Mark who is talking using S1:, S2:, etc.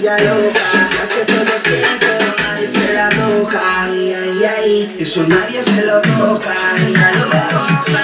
S1: chiquilla loca, la que todos quieren pero nadie se la toca. Ay, ay, ay, eso nadie se lo toca. Ella loca.